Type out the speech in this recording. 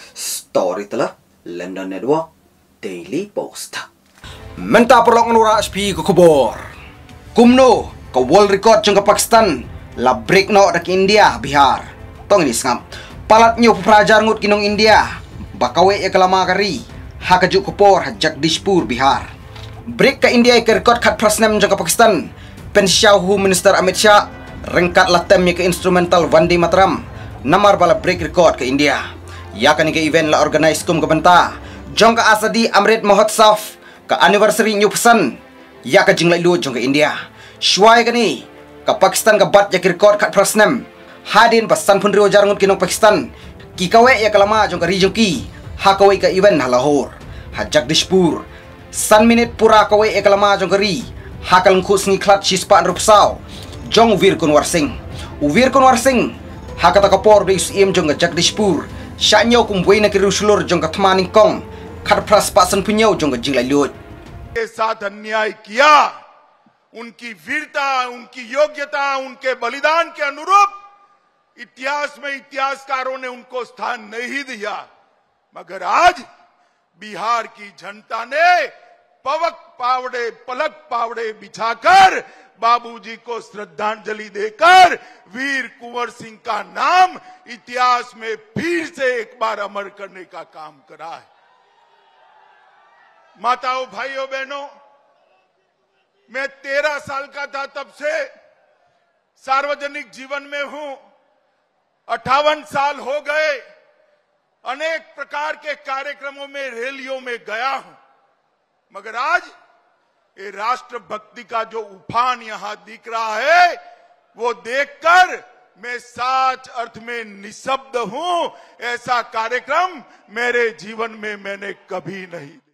Story telah London Network Daily Post. Menta perlok nura SP ke kubur. Kumno ke world record jeng ke Pakistan la break no dak India Bihar. Tong ini sengam. Palat nyo prajar ngut kinong India. Bakawe ya kelama kari. Hakajuk kupor Jagdishpur Bihar. Break ke India ke record kat prasnem jeng ke Pakistan. Pensyahu Minister Amit Shah rengkat latem ke instrumental Vande Mataram. Namar bala break record ke India. Ya kan ke event la organize kum ke benta. Jong ke Asadi Amrit Mahotsav ke anniversary new pesan. Ya ke jing lai lu jong ke India. Shwai ke ni ke Pakistan ke bat ya ke record kat prasnem. Hadin pasan pun rio jarngut kinong Pakistan. Ki kawe ya ke lama jong ke rijong ki. Ha kawe ke event ha Lahore. Ha Jagdishpur. San minit pura kawe ya ke lama jong ke ri. Ha kalengkut sengi klat shispa rupsau. Jong Vir Kunwar Singh. Uvir Kunwar Singh. Ha kata kapor di USIM jong ke Jagdishpur. Syaknya kumbuai na kiri usulur jong ke Thmaning Kong. Kat pras pasan punyau jong ke jinglai lut. के साथ अन्याय किया, उनकी वीरता, उनकी योग्यता, उनके बलिदान के अनुरूप इतिहास में इतिहासकारों ने उनको स्थान नहीं दिया। मगर आज बिहार की जनता ने पलक पावड़े बिछाकर बाबूजी को श्रद्धांजलि देकर वीर कुंवर सिंह का नाम इतिहास में फिर से एक बार अमर करने का काम करा है। माताओं, भाइयों, बहनों, मैं 13 साल का था तब से सार्वजनिक जीवन में हूं। 58 साल हो गए। अनेक प्रकार के कार्यक्रमों में, रैलियों में गया हूं। मगर आज ये राष्ट्रभक्ति का जो उफान यहां दिख रहा है, वो देखकर मैं सच अर्थ में निशब्द हूं। ऐसा कार्यक्रम मेरे जीवन में मैंने कभी नहीं